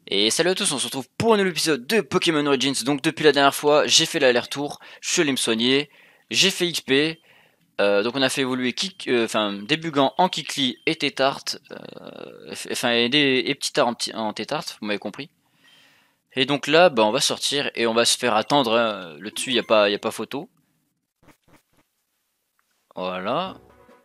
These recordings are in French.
Et salut à tous, on se retrouve pour un nouvel épisode de Pokémon Origins. Donc depuis la dernière fois, j'ai fait l'aller-retour, je suis allé me soigner, j'ai fait XP, donc on a fait évoluer Débugant en Kikli et Tétart, et Petit en, en Tétart, vous m'avez compris. Et donc là, bah, on va sortir et on va se faire attendre, hein. Le dessus, y a pas photo. Voilà.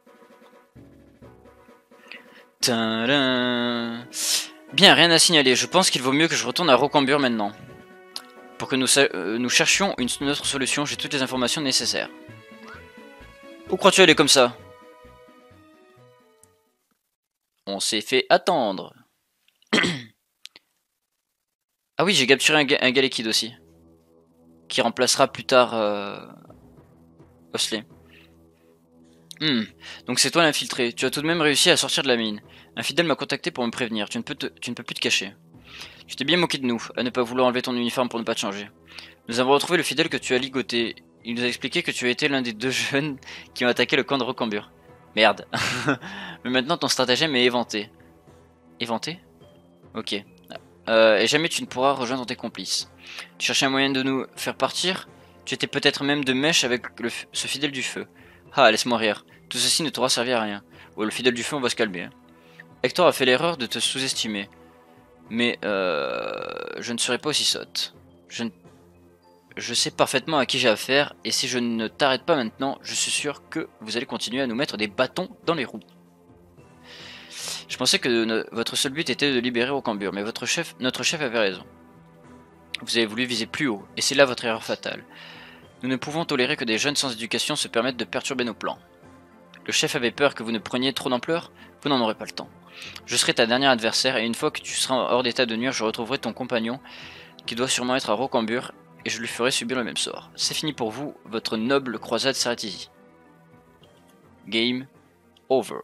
Tadam. Bien, rien à signaler, je pense qu'il vaut mieux que je retourne à Rocambure maintenant. Pour que nous cherchions une autre solution, j'ai toutes les informations nécessaires. Où crois-tu aller comme ça? On s'est fait attendre. Ah oui, j'ai capturé un Galekid aussi. Qui remplacera plus tard Osley. Donc c'est toi l'infiltré. Tu as tout de même réussi à sortir de la mine. Un fidèle m'a contacté pour me prévenir. Tu ne peux plus te cacher. Tu t'es bien moqué de nous, à ne pas vouloir enlever ton uniforme pour ne pas te changer. Nous avons retrouvé le fidèle que tu as ligoté. Il nous a expliqué que tu as été l'un des deux jeunes qui ont attaqué le camp de Rocambure. Merde. Mais maintenant ton stratagème est éventé. Éventé? Ok. Et jamais tu ne pourras rejoindre tes complices. Tu cherchais un moyen de nous faire partir? Tu étais peut-être même de mèche avec ce fidèle du feu. Ah, laisse-moi rire. Tout ceci ne t'aura servi à rien. Oh, le fidèle du feu, on va se calmer. Hein. Hector a fait l'erreur de te sous-estimer. Mais je ne serai pas aussi sotte. Je sais parfaitement à qui j'ai affaire, et si je ne t'arrête pas maintenant, je suis sûr que vous allez continuer à nous mettre des bâtons dans les roues. Je pensais que votre seul but était de libérer Rocambure, mais notre chef avait raison. Vous avez voulu viser plus haut, et c'est là votre erreur fatale. Nous ne pouvons tolérer que des jeunes sans éducation se permettent de perturber nos plans. Le chef avait peur que vous ne preniez trop d'ampleur, vous n'en aurez pas le temps. Je serai ta dernière adversaire, et une fois que tu seras hors d'état de nuire, je retrouverai ton compagnon, qui doit sûrement être à Rocambure, et je lui ferai subir le même sort. C'est fini pour vous, votre noble croisade s'arrête ici. Game over.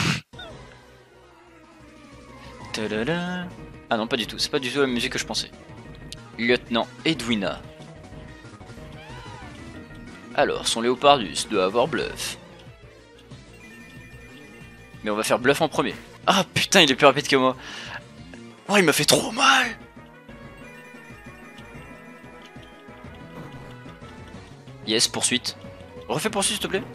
Tadada. Ah non, pas du tout, c'est pas du tout la musique que je pensais. Lieutenant Edwina. Alors, son Léopardus doit avoir bluff. Mais on va faire bluff en premier. Ah putain, il est plus rapide que moi. Oh, il m'a fait trop mal. Yes, poursuite. Refais poursuite, s'il te plaît.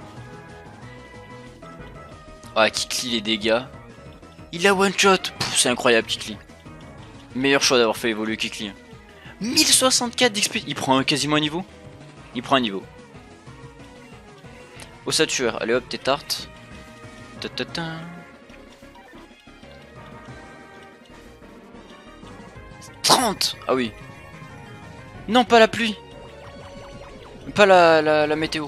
Ah, Kikli, les dégâts. Il a one shot. C'est incroyable, Kikli. Meilleur choix d'avoir fait évoluer Kikli. 1064 d'XP. Il prend quasiment un niveau. Il prend un niveau. Ossature. Allez hop, t'es tarte. 30. Ah oui. Non, pas la pluie. Pas la météo.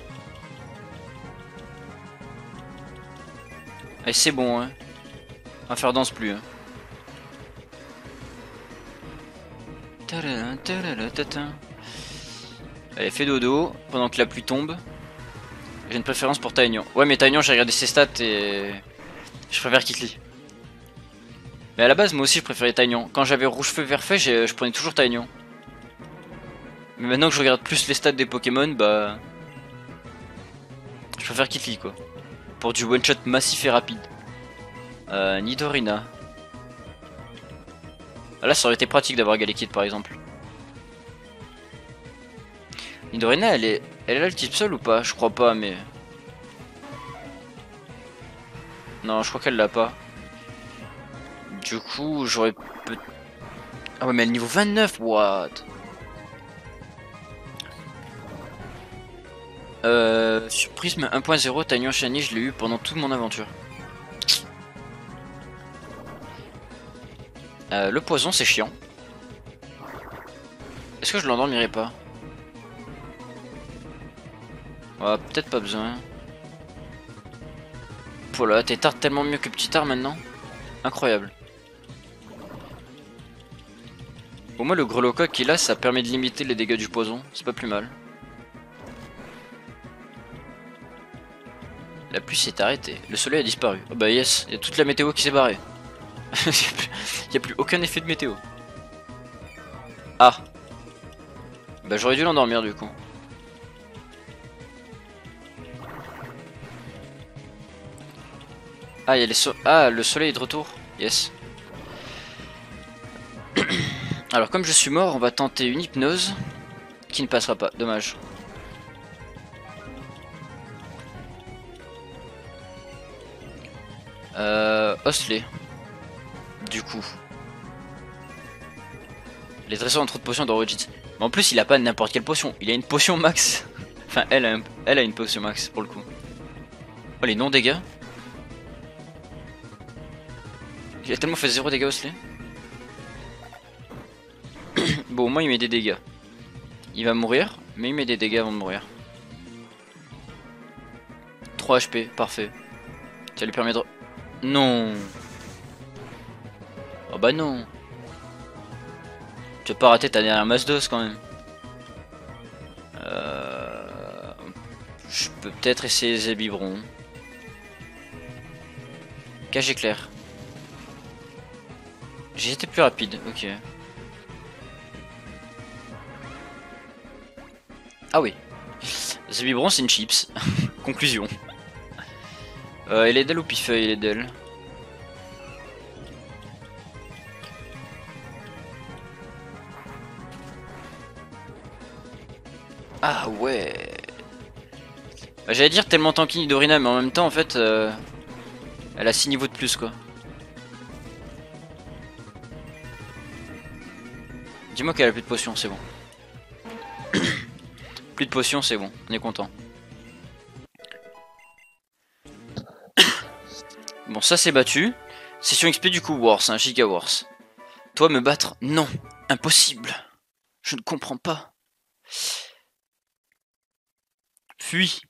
Allez, c'est bon, hein. On va faire danse plus, hein. Allez, fais dodo pendant que la pluie tombe. J'ai une préférence pour Taignon. Ouais, mais Taignon, j'ai regardé ses stats et je préfère Kikli. Mais à la base, moi aussi, je préférais Taignon. Quand j'avais rouge feu vert feu, je prenais toujours Taignon. Mais maintenant que je regarde plus les stats des Pokémon, bah, je préfère Kikli, quoi. Pour du one shot massif et rapide. Nidorina. Ah, là, ça aurait été pratique d'avoir Galekid, par exemple. Nidorina, elle est là le type seul ou pas? Je crois pas, mais... Non, je crois qu'elle l'a pas. Du coup, j'aurais peut... Ah ouais, mais elle est niveau 29, what? Sur Prisme 1.0, Taignon Shiny, je l'ai eu pendant toute mon aventure. Le poison, c'est chiant. Est-ce que je l'endormirai pas? Ouais, peut-être pas besoin. Voilà, t'es tard tellement mieux que petit tard maintenant. Incroyable. Au moins le grelocoq qu'il a, ça permet de limiter les dégâts du poison. C'est pas plus mal. La pluie s'est arrêtée. Le soleil a disparu. Oh bah yes, il y a toute la météo qui s'est barrée. Il n'y a plus aucun effet de météo. Ah. Bah j'aurais dû l'endormir du coup. Ah, il y a les le soleil est de retour. Yes. Alors comme je suis mort, on va tenter une hypnose qui ne passera pas, dommage. Osley. Du coup. Les dresseurs ont trop de potions dans Origins. Mais en plus il a pas n'importe quelle potion, il a une potion max. Enfin elle a une potion max pour le coup. Oh les non-dégâts. Il a tellement fait 0 dégâts Osley. Bon au moins il met des dégâts. Il va mourir, mais il met des dégâts avant de mourir. 3 HP, parfait. Ça lui permet de... Non. Oh bah non. Tu vas pas rater ta dernière masse d'os quand même. Je peux peut-être essayer les biberons. Cage éclair. J'ai été plus rapide, ok. Ah oui. The biberon c'est une chips. Conclusion. Eledel ou Pifeuille Eledel? Ah ouais. Bah, j'allais dire tellement tanky Nidorina, mais en même temps en fait elle a 6 niveaux de plus quoi. Dis-moi qu'elle a plus de potions, c'est bon. Plus de potions, c'est bon, on est content. Bon, ça c'est battu. Session XP du coup Wars, Giga Wars. Toi me battre? Non, impossible. Je ne comprends pas. Fuis.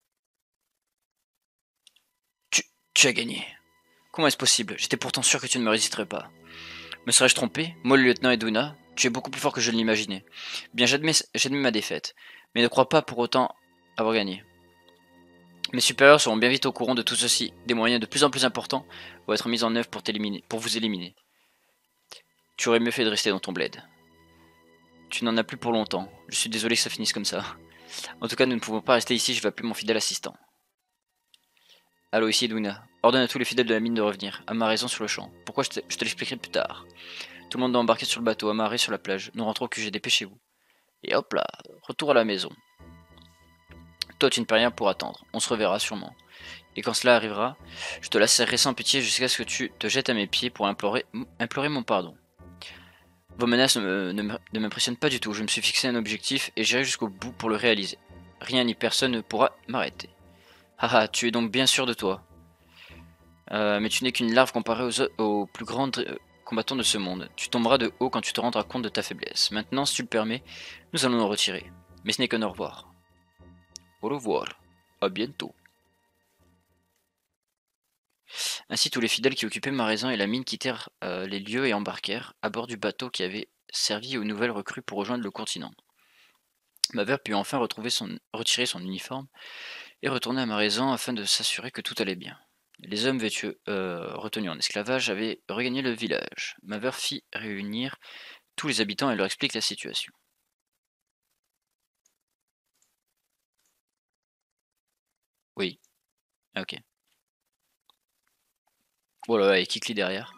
Tu as gagné. Comment est-ce possible? J'étais pourtant sûr que tu ne me résisterais pas. Me serais-je trompé? Moi le lieutenant Edwina, tu es beaucoup plus fort que je ne l'imaginais. Bien j'admets ma défaite, mais ne crois pas pour autant avoir gagné. Mes supérieurs seront bien vite au courant de tout ceci. Des moyens de plus en plus importants vont être mis en œuvre pour vous éliminer. Tu aurais mieux fait de rester dans ton bled. Tu n'en as plus pour longtemps. Je suis désolé que ça finisse comme ça. En tout cas, nous ne pouvons pas rester ici, je vais appeler mon fidèle assistant. Allô, ici Edwina. Ordonne à tous les fidèles de la mine de revenir. À ma raison sur le champ. Pourquoi je te l'expliquerai plus tard. Tout le monde doit embarquer sur le bateau, amarré sur la plage. Nous rentrons au QG, dépêchez-vous. Et hop là, retour à la maison. Toi, tu ne peux rien pour attendre. On se reverra sûrement. Et quand cela arrivera, je te laisserai sans pitié jusqu'à ce que tu te jettes à mes pieds pour implorer mon pardon. Vos menaces ne m'impressionnent pas du tout. Je me suis fixé un objectif et j'irai jusqu'au bout pour le réaliser. Rien ni personne ne pourra m'arrêter. Haha, tu es donc bien sûr de toi. Mais tu n'es qu'une larve comparée aux plus grands combattants de ce monde. Tu tomberas de haut quand tu te rendras compte de ta faiblesse. Maintenant, si tu le permets, nous allons nous retirer. Mais ce n'est qu'un au revoir. Au revoir. À bientôt. Ainsi, tous les fidèles qui occupaient Maraison et la mine quittèrent les lieux et embarquèrent à bord du bateau qui avait servi aux nouvelles recrues pour rejoindre le continent. Maver put enfin retirer son uniforme et retourner à Maraison afin de s'assurer que tout allait bien. Les hommes vêtus retenus en esclavage avaient regagné le village. Maver fit réunir tous les habitants et leur explique la situation. Oui. Ah, ok. Voilà, et Kikli derrière.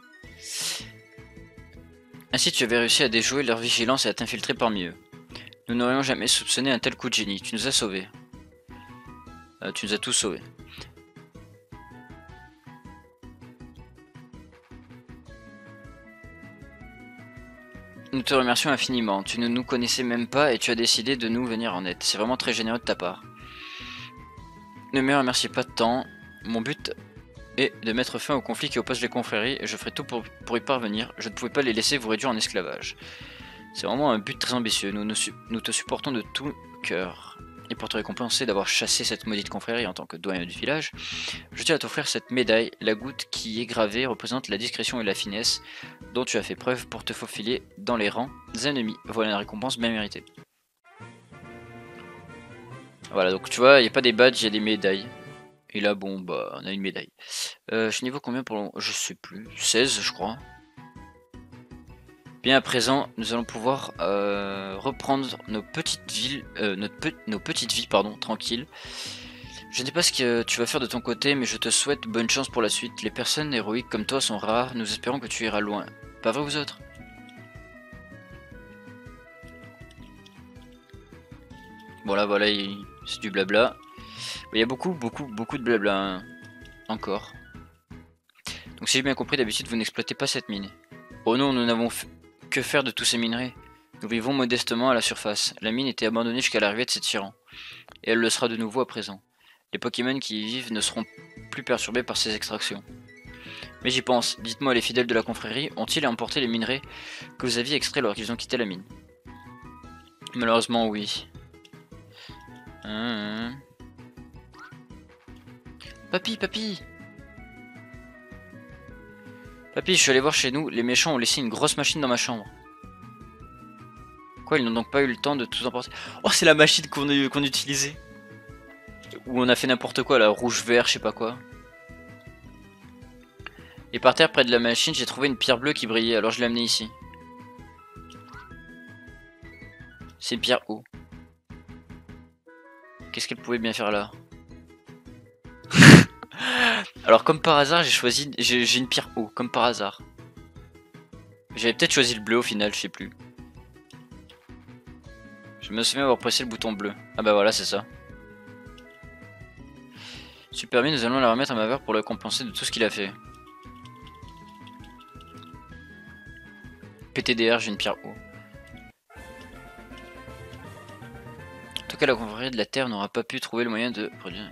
Ainsi tu avais réussi à déjouer leur vigilance et à t'infiltrer parmi eux. Nous n'aurions jamais soupçonné un tel coup de génie. Tu nous as sauvés. Tu nous as tous sauvés. Nous te remercions infiniment. Tu ne nous connaissais même pas et tu as décidé de nous venir en aide. C'est vraiment très généreux de ta part. Ne me remerciez pas tant. Mon but est de mettre fin au conflit qui oppose les confréries et je ferai tout pour y parvenir. Je ne pouvais pas les laisser vous réduire en esclavage. C'est vraiment un but très ambitieux. Nous te supportons de tout cœur. Et pour te récompenser d'avoir chassé cette maudite confrérie en tant que doyen du village, je tiens à t'offrir cette médaille. La goutte qui est gravée représente la discrétion et la finesse dont tu as fait preuve pour te faufiler dans les rangs des ennemis. Voilà une récompense bien méritée. Voilà, donc tu vois, il n'y a pas des badges, il y a des médailles. Et là, bon, bah, on a une médaille. Je suis niveau combien pour le... Je sais plus. 16, je crois. Bien à présent, nous allons pouvoir reprendre nos petites villes, nos petites vies, pardon, tranquilles. Je ne sais pas ce que tu vas faire de ton côté, mais je te souhaite bonne chance pour la suite. Les personnes héroïques comme toi sont rares, nous espérons que tu iras loin. Pas vrai vous autres? Bon là voilà, c'est du blabla. Il y a beaucoup de blabla hein, encore. Donc si j'ai bien compris, d'habitude vous n'exploitez pas cette mine. Oh non, nous n'avons que faire de tous ces minerais. Nous vivons modestement à la surface. La mine était abandonnée jusqu'à l'arrivée de ces tyrans. Et elle le sera de nouveau à présent. Les Pokémon qui y vivent ne seront plus perturbés par ces extractions. Mais j'y pense, dites-moi, les fidèles de la confrérie ont-ils emporté les minerais que vous aviez extraits alors qu'ils ont quitté la mine? Malheureusement oui. Papy, papy! Papy, je suis allé voir chez nous, les méchants ont laissé une grosse machine dans ma chambre. Quoi, ils n'ont donc pas eu le temps de tout emporter? Oh, c'est la machine qu'on utilisait! Où on a fait n'importe quoi, là, rouge-vert, je sais pas quoi. Et par terre, près de la machine, j'ai trouvé une pierre bleue qui brillait, alors je l'ai amenée ici. C'est une pierre eau. Qu'est-ce qu'elle pouvait bien faire là? Alors comme par hasard, j'ai une pierre eau, comme par hasard. J'avais peut-être choisi le bleu au final, je sais plus. Je me souviens avoir pressé le bouton bleu. Ah bah voilà, c'est ça. Super bien, nous allons la remettre à ma pour le compenser de tout ce qu'il a fait. PTDR, j'ai une pierre eau. En tout cas, la confrérie de la Terre n'aura pas pu trouver le moyen de produire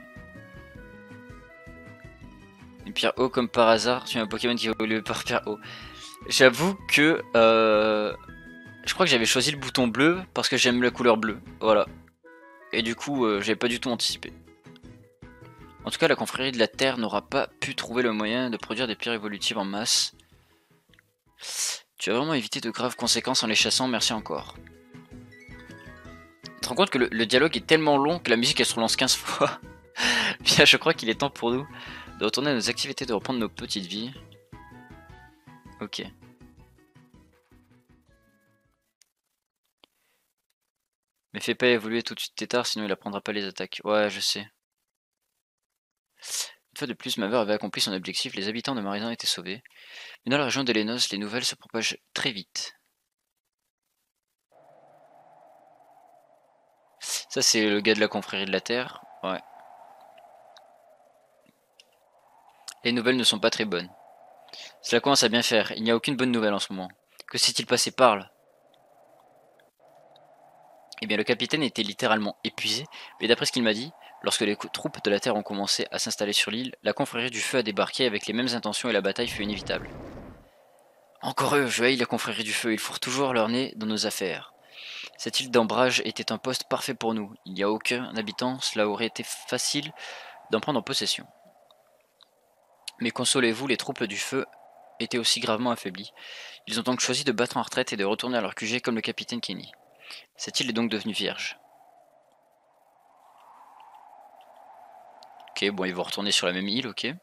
une pierre eau comme par hasard. Tu as un Pokémon qui évolue par pierre eau. J'avoue que je crois que j'avais choisi le bouton bleu parce que j'aime la couleur bleue. Voilà. Et du coup, j'avais pas du tout anticipé. En tout cas, la confrérie de la Terre n'aura pas pu trouver le moyen de produire des pierres évolutives en masse. Tu as vraiment évité de graves conséquences en les chassant, merci encore. Tu te rends compte que le dialogue est tellement long que la musique elle se relance 15 fois. Bien, je crois qu'il est temps pour nous de retourner à nos activités, de reprendre nos petites vies. Ok. Mais fais pas évoluer tout de suite Tétard, sinon il apprendra pas les attaques. Ouais, je sais. Une fois de plus, Maver avait accompli son objectif, les habitants de Marizan étaient sauvés. Mais dans la région d'Elenos, les nouvelles se propagent très vite. Ça, c'est le gars de la confrérie de la Terre. Ouais. Les nouvelles ne sont pas très bonnes. Cela commence à bien faire. Il n'y a aucune bonne nouvelle en ce moment. Que s'est-il passé? Parle. Eh bien, le capitaine était littéralement épuisé, mais d'après ce qu'il m'a dit, lorsque les troupes de la Terre ont commencé à s'installer sur l'île, la confrérie du feu a débarqué avec les mêmes intentions et la bataille fut inévitable. Encore eux, je haïs la confrérie du feu, ils fourrent toujours leur nez dans nos affaires. Cette île d'Ambrage était un poste parfait pour nous. Il n'y a aucun habitant, cela aurait été facile d'en prendre en possession. Mais consolez-vous, les troupes du feu étaient aussi gravement affaiblies. Ils ont donc choisi de battre en retraite et de retourner à leur QG comme le capitaine Kenny. Cette île est donc devenue vierge. Ok, bon, ils vont retourner sur la même île, ok.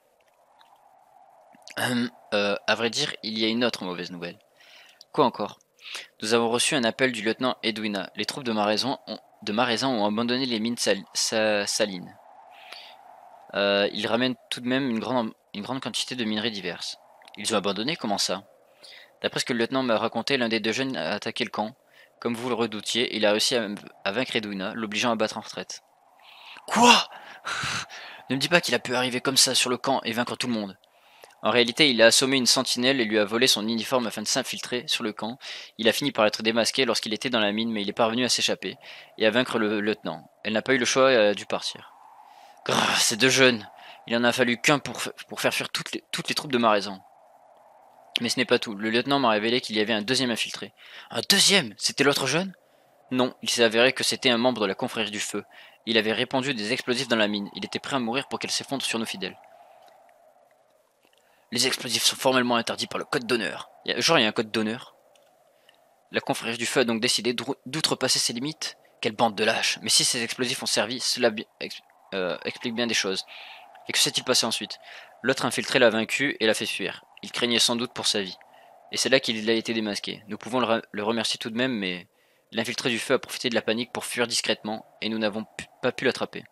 À vrai dire, il y a une autre mauvaise nouvelle. Quoi encore? Nous avons reçu un appel du lieutenant Edwina. Les troupes de Marizan ont abandonné les mines salines. Ils ramènent tout de même une grande quantité de minerais diverses. Ils ont abandonné? Comment ça? D'après ce que le lieutenant m'a raconté, l'un des deux jeunes a attaqué le camp. Comme vous le redoutiez, il a réussi à vaincre Edwina, l'obligeant à battre en retraite. Quoi? Ne me dis pas qu'il a pu arriver comme ça sur le camp et vaincre tout le monde. En réalité, il a assommé une sentinelle et lui a volé son uniforme afin de s'infiltrer sur le camp. Il a fini par être démasqué lorsqu'il était dans la mine, mais il est parvenu à s'échapper et à vaincre le lieutenant. Elle n'a pas eu le choix et a dû partir. Grrr, ces deux jeunes. Il en a fallu qu'un pour faire fuir toutes les troupes de Marizan. Mais ce n'est pas tout. Le lieutenant m'a révélé qu'il y avait un deuxième infiltré. Un deuxième? C'était l'autre jeune? Non, il s'est avéré que c'était un membre de la confrérie du feu. Il avait répandu des explosifs dans la mine. Il était prêt à mourir pour qu'elle s'effondre sur nos fidèles. Les explosifs sont formellement interdits par le code d'honneur. Genre, il y a un code d'honneur. La confrérie du feu a donc décidé d'outrepasser ses limites. Quelle bande de lâches. Mais si ces explosifs ont servi, cela explique bien des choses. Et que s'est-il passé ensuite? L'autre infiltré l'a vaincu et l'a fait fuir. Il craignait sans doute pour sa vie. Et c'est là qu'il a été démasqué. Nous pouvons le remercier tout de même, mais l'infiltré du feu a profité de la panique pour fuir discrètement, et nous n'avons pas pu l'attraper.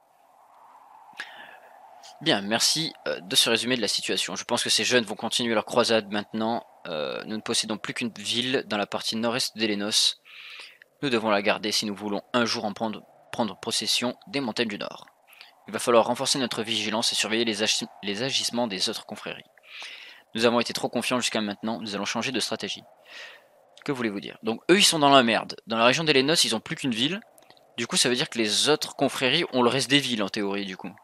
Bien, merci de ce résumé de la situation. Je pense que ces jeunes vont continuer leur croisade maintenant. Nous ne possédons plus qu'une ville dans la partie nord-est d'Elenos. Nous devons la garder si nous voulons un jour en prendre possession des montagnes du Nord. Il va falloir renforcer notre vigilance et surveiller les agissements des autres confréries. Nous avons été trop confiants jusqu'à maintenant, nous allons changer de stratégie. Que voulez-vous dire? Donc eux ils sont dans la merde. Dans la région d'Elenos ils ont plus qu'une ville. Du coup ça veut dire que les autres confréries ont le reste des villes en théorie du coup.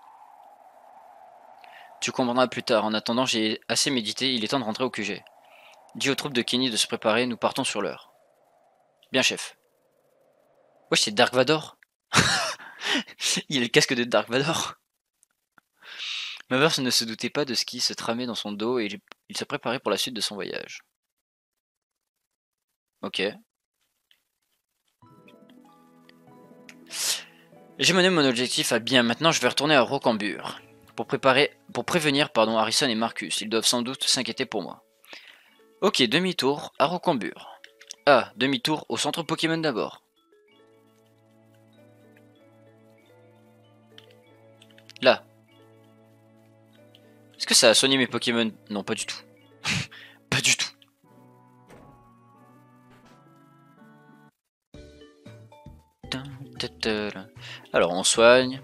Tu comprendras plus tard. En attendant j'ai assez médité, il est temps de rentrer au QG. Dis aux troupes de Kenny de se préparer, nous partons sur l'heure. Bien chef. Wesh c'est Dark Vador. Il a le casque de Dark Vador. Mavers ne se doutait pas de ce qui se tramait dans son dos et il se préparait pour la suite de son voyage. Ok. J'ai mené mon objectif à bien, maintenant je vais retourner à Rocambure. Pour prévenir Harrison et Marcus, ils doivent sans doute s'inquiéter pour moi. Ok, demi-tour à Rocambure. Ah, demi-tour au centre Pokémon d'abord. Là. Est-ce que ça a soigné mes Pokémon? Non, pas du tout. Pas du tout. Alors, on soigne.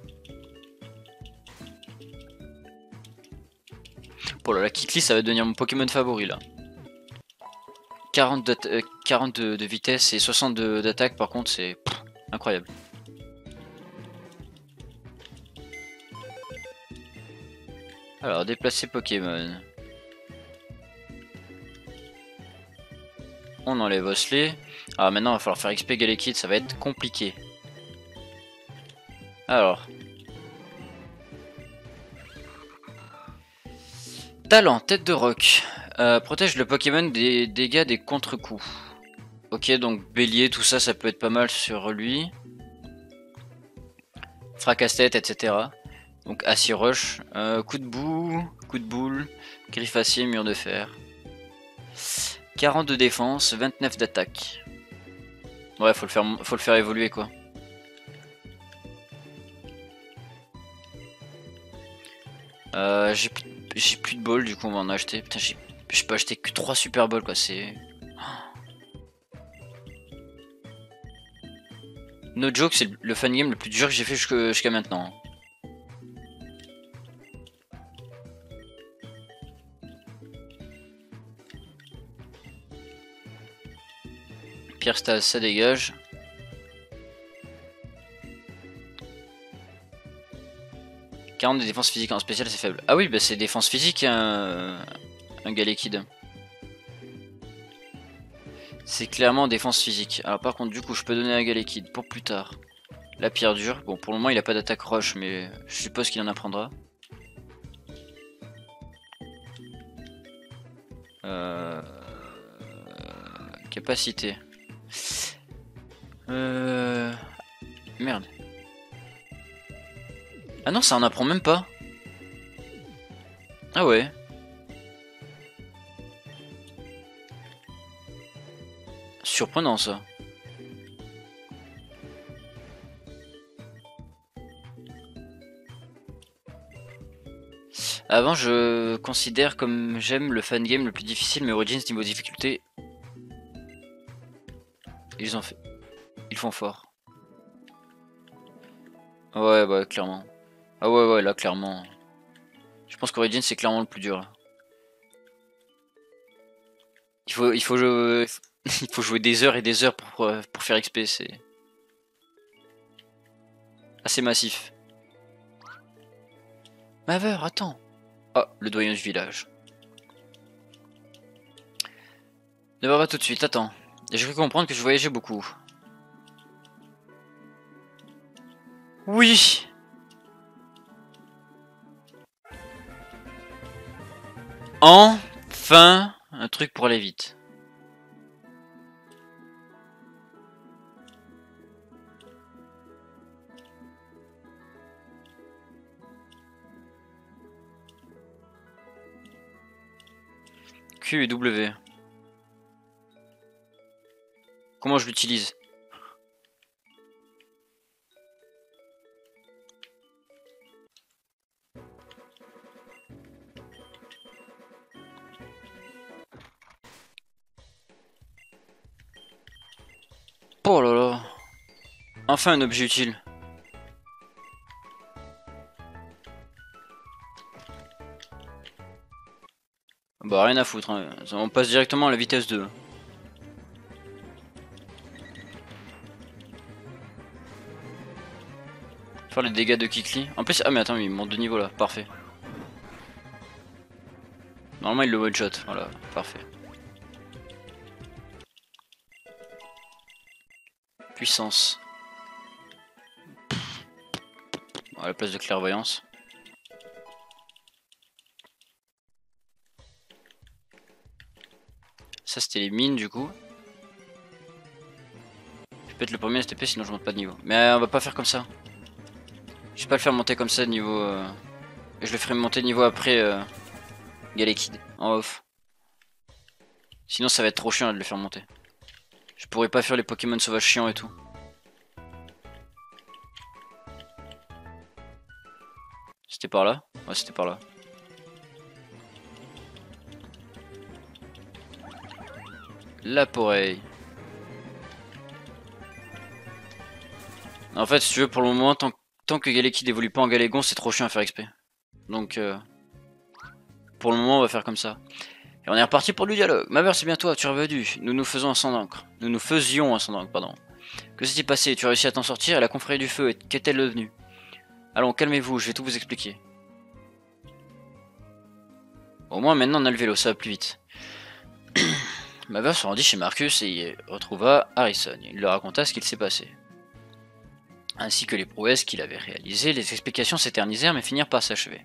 Bon là, la Kikli, ça va devenir mon Pokémon favori là. 40 de vitesse et 60 d'attaque, par contre, c'est incroyable. Alors, déplacer Pokémon. On enlève Osley. Alors maintenant, il va falloir faire XP Galekid, ça va être compliqué. Alors. Talent, tête de roc. Protège le Pokémon des dégâts des contre-coups. Ok, donc bélier, tout ça, ça peut être pas mal sur lui. Fracasse-tête, etc. Donc acier roche. Coup de boue, coup de boule, griffe acier, mur de fer. 40 de défense, 29 d'attaque. Ouais, faut le faire évoluer quoi. J'ai plus de balls, du coup on va en acheter. Putain, je peux acheter que 3 super balls quoi, c'est... No joke, c'est le fan game le plus dur que j'ai fait jusqu'à maintenant. Pierre Stase, ça dégage. « 40 de défense physique en spécial, c'est faible. » Ah oui, bah c'est défense physique, un Galekid. C'est clairement défense physique. Alors par contre, du coup, je peux donner un Galekid pour plus tard. La pierre dure. Bon, pour le moment, il a pas d'attaque roche, mais je suppose qu'il en apprendra. Capacité. Merde. Ah non, ça en apprend même pas. Ah ouais. Surprenant ça. Avant, je considère comme j'aime le fan game le plus difficile, mais Origins niveau difficulté, ils font fort. Ouais, ouais, clairement. Ah ouais, ouais, là, clairement. Je pense qu'Origins c'est clairement le plus dur. Là. Il faut jouer, il faut jouer des heures et des heures pour faire XP, c'est assez massif. Maver, attends. Oh, le doyen du village. Ne va pas tout de suite, attends. J'ai cru comprendre que je voyageais beaucoup. Oui. Enfin, un truc pour aller vite. Q et W. Comment je l'utilise? Oh là là. Enfin un objet utile. Bah rien à foutre, hein. On passe directement à la vitesse 2. Faire les dégâts de Kikli. En plus, ah mais attends, il monte de niveau là, parfait. Normalement il le one shot, voilà, parfait. Puissance. À la place de clairvoyance. Ça c'était les mines du coup. Je peux être le premier à STP sinon je monte pas de niveau. Mais on va pas faire comme ça. Je vais pas le faire monter comme ça de niveau. Je le ferai monter de niveau après Galekid en off. Sinon ça va être trop chiant de le faire monter. Je pourrais pas faire les Pokémon sauvages chiants et tout. C'était par là? Ouais, c'était par là. La Poreille. En fait, si tu veux, pour le moment, tant que Galekid évolue pas en Galégon, c'est trop chiant à faire XP. Donc, pour le moment, on va faire comme ça. Et on est reparti pour le dialogue. Ma mère, c'est bien toi, tu es revenu. Nous nous faisons un sang d'encre. Nous nous faisions un sang d'encre, pardon. Que s'est-il passé? Tu as réussi à t'en sortir et la confrérie du feu, qu'est-elle devenue? Allons, calmez-vous, je vais tout vous expliquer. Au moins, maintenant, on a le vélo, ça va plus vite. Maver se rendit chez Marcus et y retrouva Harrison. Il leur raconta ce qu'il s'est passé. Ainsi que les prouesses qu'il avait réalisées, les explications s'éternisèrent mais finirent par s'achever.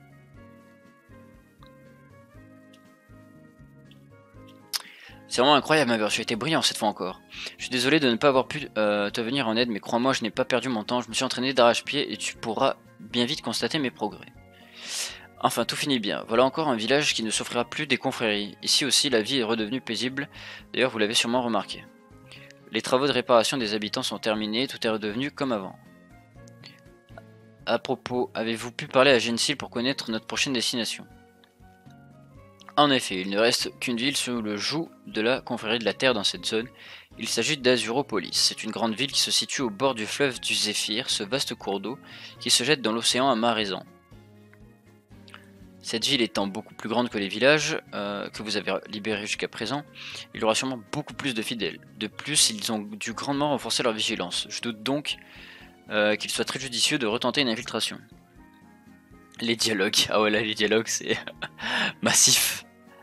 C'est vraiment incroyable, Maver, tu as été brillant cette fois encore. Je suis désolé de ne pas avoir pu te venir en aide, mais crois-moi, je n'ai pas perdu mon temps, je me suis entraîné d'arrache-pied et tu pourras bien vite constater mes progrès. Enfin, tout finit bien. Voilà encore un village qui ne s'offrira plus des confréries. Ici aussi, la vie est redevenue paisible. D'ailleurs, vous l'avez sûrement remarqué. Les travaux de réparation des habitants sont terminés, tout est redevenu comme avant. À propos, avez-vous pu parler à Gensil pour connaître notre prochaine destination? En effet, il ne reste qu'une ville sous le joug de la confrérie de la Terre dans cette zone. Il s'agit d'Azuropolis. C'est une grande ville qui se situe au bord du fleuve du Zéphyr, ce vaste cours d'eau qui se jette dans l'océan à Maraison. Cette ville étant beaucoup plus grande que les villages que vous avez libérés jusqu'à présent, il y aura sûrement beaucoup plus de fidèles. De plus, ils ont dû grandement renforcer leur vigilance. Je doute donc qu'il soit très judicieux de retenter une infiltration. Les dialogues, ah ouais là les dialogues c'est massif.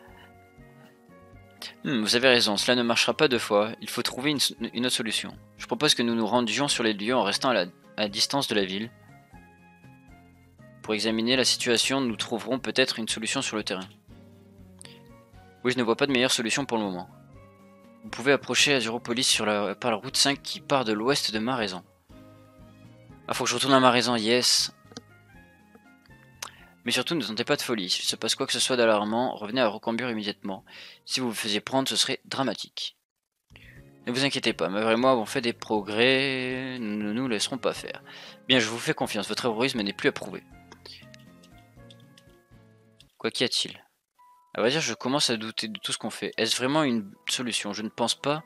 Vous avez raison, cela ne marchera pas deux fois, il faut trouver une autre solution. Je propose que nous nous rendions sur les lieux en restant à distance de la ville. Pour examiner la situation, nous trouverons peut-être une solution sur le terrain. Oui, je ne vois pas de meilleure solution pour le moment. Vous pouvez approcher Azuropolis par la route 5 qui part de l'ouest de Maraison. Ah, faut que je retourne à Maraison, yes. Mais surtout, ne tentez pas de folie. S'il se passe quoi que ce soit d'alarmant, revenez à Rocambure immédiatement. Si vous vous faisiez prendre, ce serait dramatique. Ne vous inquiétez pas, Mavre et moi avons fait des progrès, nous ne nous laisserons pas faire. Bien, je vous fais confiance, votre héroïsme n'est plus à prouver. Quoi qu'y a-t-il? À vrai dire, je commence à douter de tout ce qu'on fait. Est-ce vraiment une solution? Je ne pense pas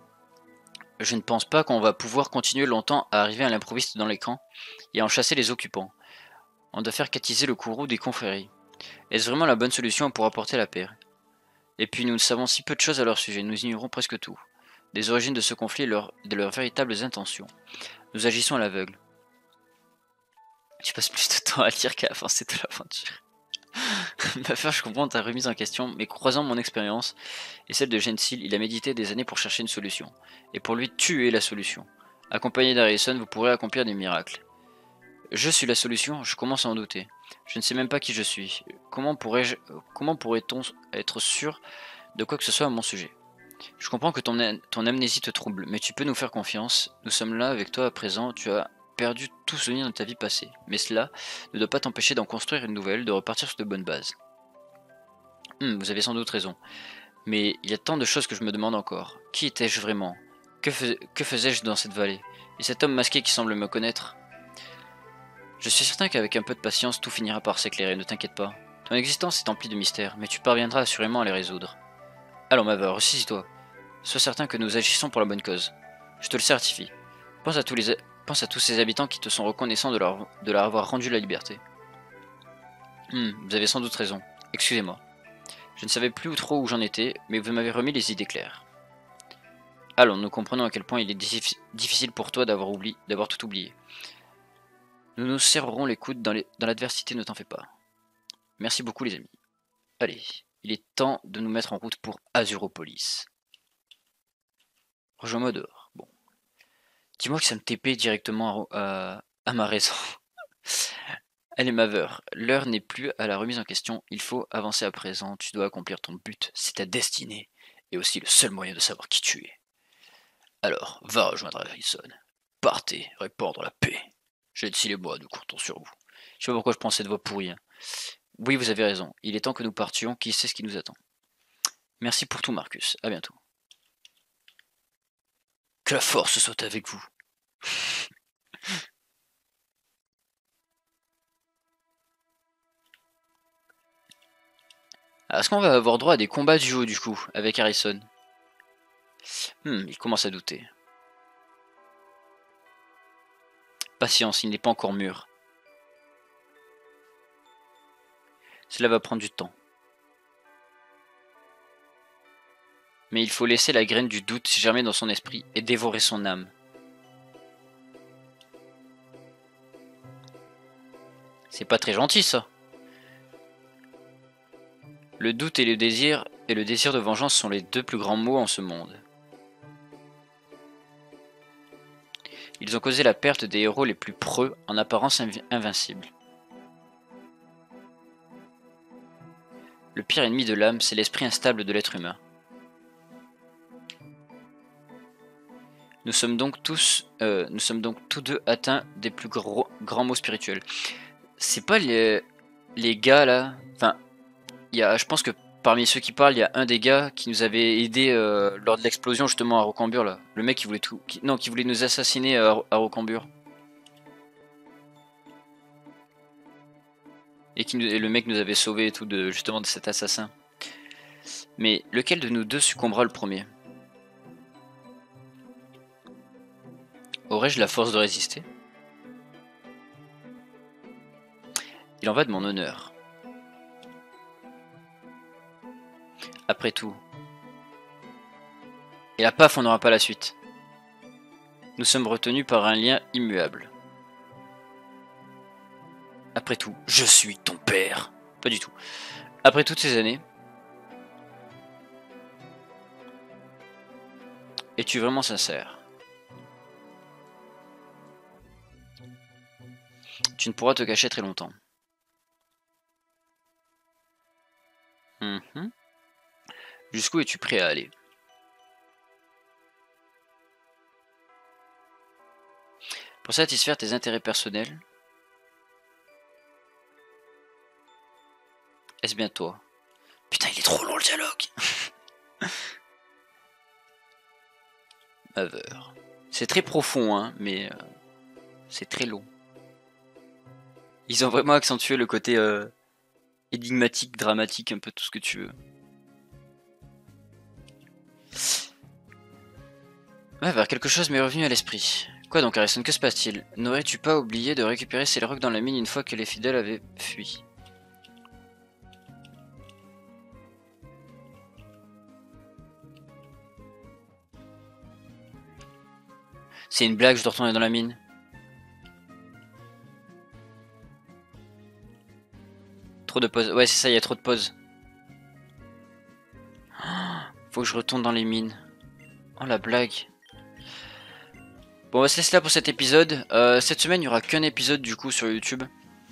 qu'on va pouvoir continuer longtemps à arriver à l'improviste dans les camps et à en chasser les occupants. On doit faire qu'attiser le courroux des confréries. Est-ce vraiment la bonne solution pour apporter la paix? Et puis nous ne savons si peu de choses à leur sujet, nous ignorons presque tout. Des origines de ce conflit et de leurs véritables intentions. Nous agissons à l'aveugle. Tu passes plus de temps à lire qu'à avancer de l'aventure. Buffer, je comprends ta remise en question, mais croisant mon expérience et celle de Gensil, il a médité des années pour chercher une solution. Et pour lui, tu es la solution. Accompagné d'Harrison, vous pourrez accomplir des miracles. Je suis la solution, je commence à en douter. Je ne sais même pas qui je suis. Comment pourrait-on être sûr de quoi que ce soit à mon sujet? Je comprends que ton amnésie te trouble, mais tu peux nous faire confiance. Nous sommes là avec toi à présent, tu as perdu tout souvenir de ta vie passée. Mais cela ne doit pas t'empêcher d'en construire une nouvelle, de repartir sur de bonnes bases. Vous avez sans doute raison. Mais il y a tant de choses que je me demande encore. Qui étais-je vraiment? Que faisais-je dans cette vallée? Et cet homme masqué qui semble me connaître? Je suis certain qu'avec un peu de patience, tout finira par s'éclairer, ne t'inquiète pas. Ton existence est emplie de mystères, mais tu parviendras assurément à les résoudre. Allons, Maver, ressaisis-toi. Sois certain que nous agissons pour la bonne cause. Je te le certifie. Pense à tous ces habitants qui te sont reconnaissants de leur avoir rendu la liberté. Vous avez sans doute raison. Excusez-moi. Je ne savais plus trop où j'en étais, mais vous m'avez remis les idées claires. Allons, nous comprenons à quel point il est difficile pour toi d'avoir tout oublié. Nous nous serrerons les coudes dans l'adversité, ne t'en fais pas. Merci beaucoup les amis. Allez, il est temps de nous mettre en route pour Azuropolis. Rejoins-moi dehors. Bon. Dis-moi que ça me TP directement à ma raison. Allez Maveur, l'heure n'est plus à la remise en question, il faut avancer à présent, tu dois accomplir ton but, c'est ta destinée, et aussi le seul moyen de savoir qui tu es. Alors, va rejoindre Harrison. Partez, répandre la paix. J'ai les bois, nous comptons sur vous. Je sais pas pourquoi je prends cette voix pourrie. Hein. Oui, vous avez raison, il est temps que nous partions, qui sait ce qui nous attend. Merci pour tout Marcus, à bientôt. Que la force soit avec vous. Est-ce qu'on va avoir droit à des combats duo du coup, avec Harrison? Il commence à douter. Patience, il n'est pas encore mûr. Cela va prendre du temps. Mais il faut laisser la graine du doute germer dans son esprit et dévorer son âme. C'est pas très gentil ça. Le doute et le désir de vengeance sont les deux plus grands maux en ce monde. Ils ont causé la perte des héros les plus preux, en apparence invincibles. Le pire ennemi de l'âme, c'est l'esprit instable de l'être humain. Nous sommes donc tous deux atteints des plus grands maux spirituels. C'est pas les gars là. Enfin, je pense que parmi ceux qui parlent, il y a un des gars qui nous avait aidé lors de l'explosion justement à Rocambure là. Le mec qui voulait qui voulait nous assassiner à Rocambure. Et le mec nous avait sauvé et tout justement de cet assassin. Mais lequel de nous deux succombera le premier? Aurais-je la force de résister? Il en va de mon honneur. Après tout. Et la paf, on n'aura pas la suite. Nous sommes retenus par un lien immuable. Après tout, je suis ton père. Pas du tout. Après toutes ces années, es-tu vraiment sincère? Tu ne pourras te cacher très longtemps. Jusqu'où es-tu prêt à aller? Pour satisfaire tes intérêts personnels? Est-ce bien toi? Putain, il est trop long le dialogue. Maveur. C'est très profond, hein, mais c'est très long. Ils ont vraiment accentué le côté énigmatique, dramatique, un peu tout ce que tu veux. Maveur, quelque chose m'est revenu à l'esprit. Quoi donc, Harrison, que se passe-t-il? N'aurais-tu pas oublié de récupérer ces rocs dans la mine une fois que les fidèles avaient fui? C'est une blague, je dois retourner dans la mine. Trop de pauses. Ouais, c'est ça, il y a trop de pauses. Faut que je retourne dans les mines. Oh, la blague. Bon, on va se laisser là pour cet épisode. Cette semaine, il n'y aura qu'un épisode du coup sur YouTube.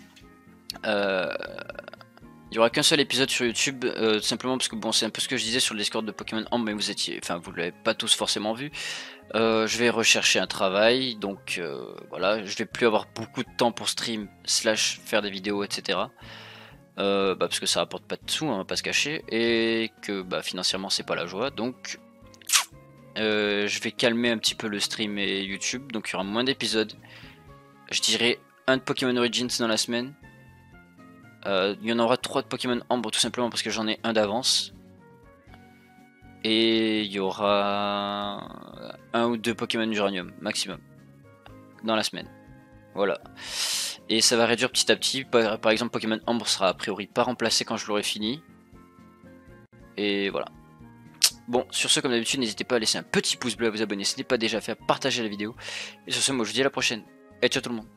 Il n'y aura qu'un seul épisode sur YouTube, tout simplement parce que bon, c'est un peu ce que je disais sur le Discord de Pokémon Ambre, mais vous l'avez pas tous forcément vu. Je vais rechercher un travail, donc voilà, je vais plus avoir beaucoup de temps pour stream / faire des vidéos, etc. Parce que ça rapporte pas de sous, hein, on va pas se cacher, et que financièrement c'est pas la joie, donc je vais calmer un petit peu le stream et YouTube, donc il y aura moins d'épisodes. Je dirais un de Pokémon Origins dans la semaine. Il y en aura 3 de Pokémon Ambre tout simplement parce que j'en ai un d'avance. Et il y aura 1 ou 2 Pokémon d'uranium, maximum. Dans la semaine. Voilà. Et ça va réduire petit à petit. Par exemple, Pokémon Ambre sera a priori pas remplacé quand je l'aurai fini. Et voilà. Bon, sur ce, comme d'habitude, n'hésitez pas à laisser un petit pouce bleu, à vous abonner si ce n'est pas déjà fait, à partager la vidéo. Et sur ce, moi je vous dis à la prochaine. Et ciao tout le monde.